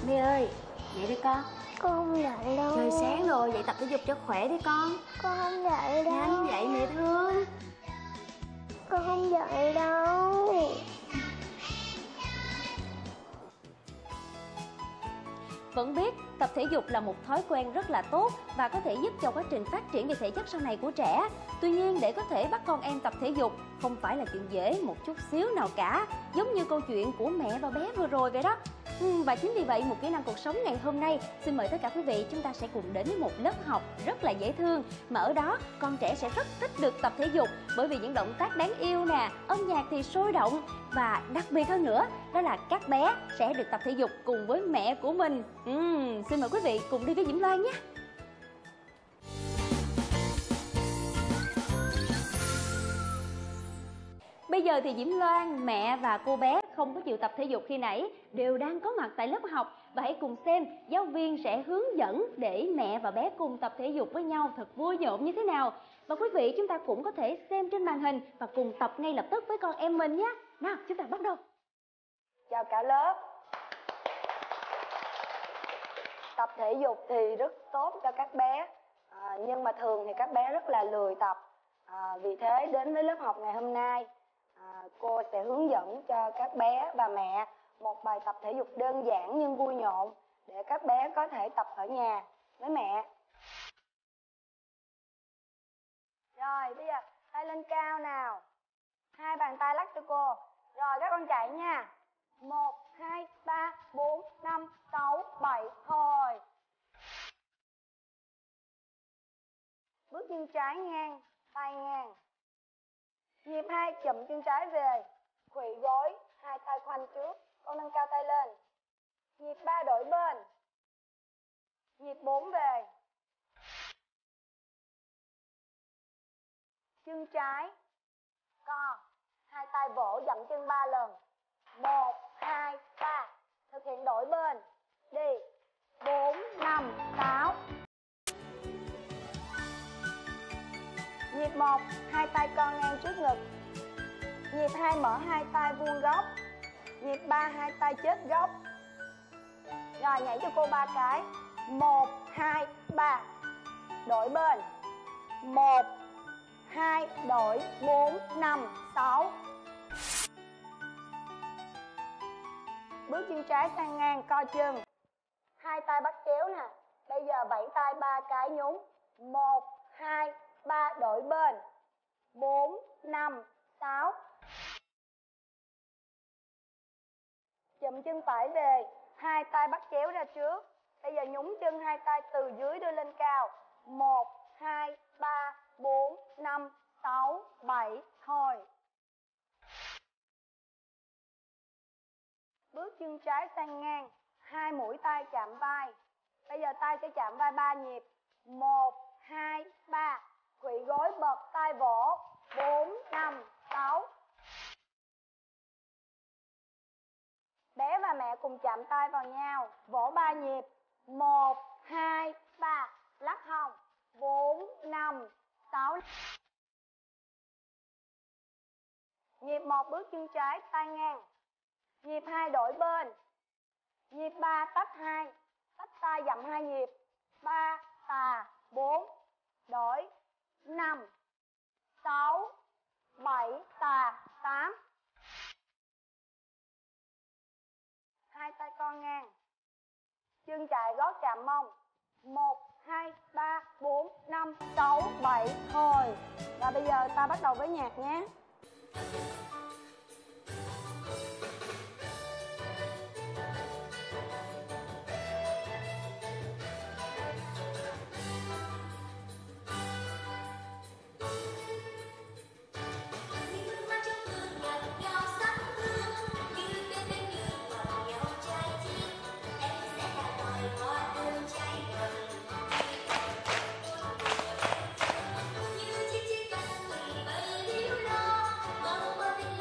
My ơi, dậy đi con. Con không dậy đâu. Trời sáng rồi, dậy tập thể dục cho khỏe đi con. Con không dậy đâu. Nhanh dậy mẹ thương. Con không dậy đâu. Vẫn biết tập thể dục là một thói quen rất là tốt và có thể giúp cho quá trình phát triển về thể chất sau này của trẻ. Tuy nhiên, để có thể bắt con em tập thể dục không phải là chuyện dễ một chút xíu nào cả, giống như câu chuyện của mẹ và bé vừa rồi vậy đó. Và chính vì vậy, một kỹ năng cuộc sống ngày hôm nay, xin mời tất cả quý vị chúng ta sẽ cùng đến với một lớp học rất là dễ thương, mà ở đó con trẻ sẽ rất thích được tập thể dục bởi vì những động tác đáng yêu nè, âm nhạc thì sôi động, và đặc biệt hơn nữa đó là các bé sẽ được tập thể dục cùng với mẹ của mình. Xin mời quý vị cùng đi với Diễm Loan nhé. Bây giờ thì Diễm Loan, mẹ và cô bé không có chịu tập thể dục khi nãy đều đang có mặt tại lớp học, và hãy cùng xem giáo viên sẽ hướng dẫn để mẹ và bé cùng tập thể dục với nhau thật vui nhộn như thế nào. Và quý vị chúng ta cũng có thể xem trên màn hình và cùng tập ngay lập tức với con em mình nhé. Nào, chúng ta bắt đầu. Chào cả lớp. Tập thể dục thì rất tốt cho các bé, nhưng mà thường thì các bé rất là lười tập. Vì thế đến với lớp học ngày hôm nay, cô sẽ hướng dẫn cho các bé và mẹ một bài tập thể dục đơn giản nhưng vui nhộn để các bé có thể tập ở nhà với mẹ. Rồi bây giờ tay lên cao nào, hai bàn tay lắc cho cô. Rồi các con chạy nha. 1, 2, 3, 4, 5, 6, 7 thôi. Bước chân trái ngang, tay ngang. Nhịp 2 chụm chân trái về, khuỵu gối, hai tay khoanh trước, con nâng cao tay lên. Nhịp 3 đổi bên. Nhịp 4 về. Chân trái co, hai tay vỗ dậm chân 3 lần. 1, 2, 3. Thực hiện đổi bên. Đi. 4, 5, 6. Nhịp 1, hai tay co ngang trước ngực. Nhịp 2 mở hai tay vuông góc. Nhịp 3 hai tay chết góc. Rồi nhảy cho cô 3 cái. 1, 2, 3. Đổi bên. 1, 2, đổi 4, 5, 6. Bước chân trái sang ngang, co chân. Hai tay bắt chéo nè. Bây giờ 7 tay 3 cái nhún. 1, 2, 3 đổi bên. 4, 5, 6. Chụm chân phải về, hai tay bắt chéo ra trước. Bây giờ nhún chân hai tay từ dưới đưa lên cao. 1, 2, 3, 4, 5, 6, 7 thôi. Bước chân trái sang ngang, hai mũi tay chạm vai. Bây giờ tay sẽ chạm vai 3 nhịp. 1, 2, 3. Khuỵu gối bật tay vỗ. 4, 5, 6. Bé và mẹ cùng chạm tay vào nhau, vỗ 3 nhịp. 1, 2, 3. Lắc hông. 4, 5, 6. Nhịp 1 bước chân trái tay ngang. Nhịp 2 đổi bên. Nhịp 3 tách 2. Tách tay dậm 2 nhịp. 3 tà 4. Đổi 5, 6, 7 tà 8. Hai tay con ngang. Chân chạy gót chạm mông. 1, 2, 3, 4, 5, 6, 7 thôi. Và bây giờ ta bắt đầu với nhạc nhé. Như chiếc cánh quỳ bay liễu lo, mong mơ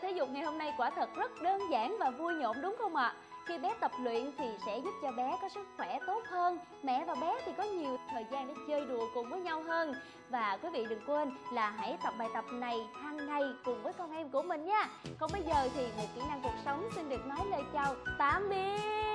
thể dục ngày hôm nay quả thật rất đơn giản và vui nhộn đúng không ạ? Khi bé tập luyện thì sẽ giúp cho bé có sức khỏe tốt hơn, mẹ và bé thì có nhiều thời gian để chơi đùa cùng với nhau hơn. Và quý vị đừng quên là hãy tập bài tập này hàng ngày cùng với con em của mình nha. Còn bây giờ thì một kỹ năng cuộc sống xin được nói lời chào tạm biệt.